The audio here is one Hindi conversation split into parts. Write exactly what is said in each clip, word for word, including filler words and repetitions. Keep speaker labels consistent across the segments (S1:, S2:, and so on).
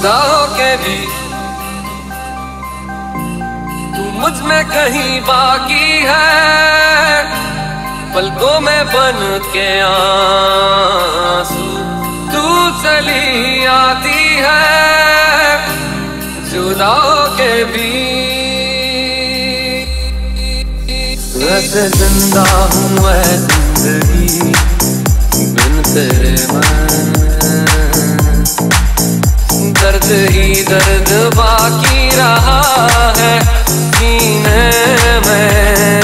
S1: जुदा होके भी तू मुझ में कहीं बाकी है, पलकों में बन के आंसू तू चली आती है। जुदा होके भी वैसे जिंदा हूँ मैं जिंदगी बिन तेरे मैं, दर्द ही दर्द बाकी रहा है सीने में।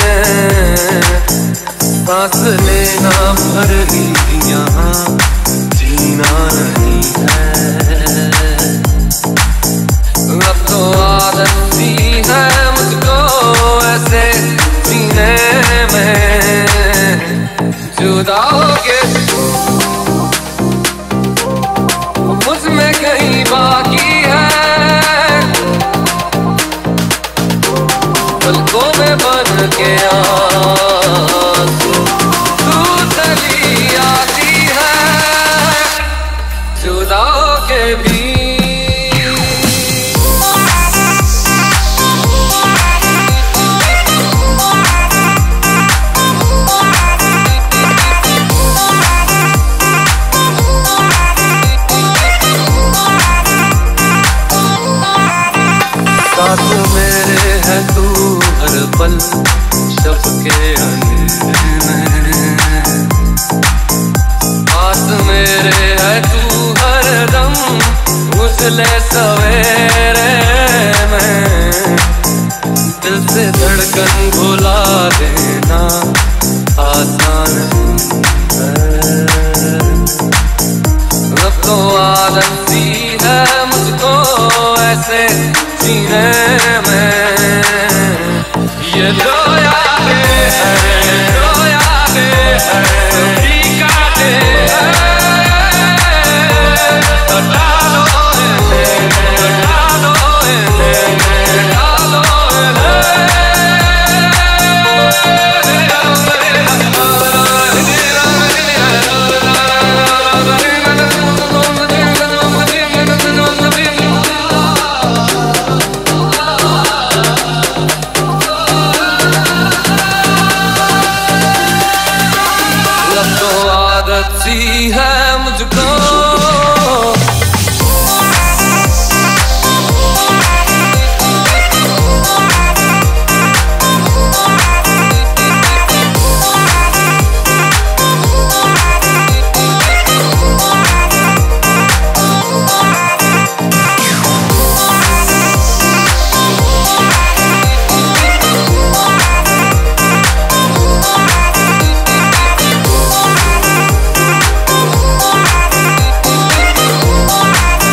S1: सांस लेना भर ही यहाँ जीना नहीं है, अब तो आदत सी है मुझको ऐसे सीने में। जुदा होके मुझमें कहीं बाकी है, पलकों में बन के आंसू तू चली आती है। जुदा होके भी साथ मेरे है तू हर पल शब के अंधेरे में, पास मेरे है तू हर दम उजले सवेरे में। दिल से धड़कन भुला देना आसान है, अब तो आदत सी है मुझको ऐसे सीने में। ये जो यादें हैं जो यादें हैं सभी काटे हटा लो इन्हें, हटा लो इन्हें, हटा लो सी है मुझको।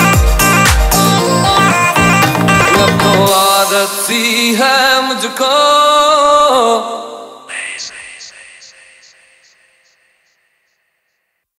S1: आदत सी है मुझको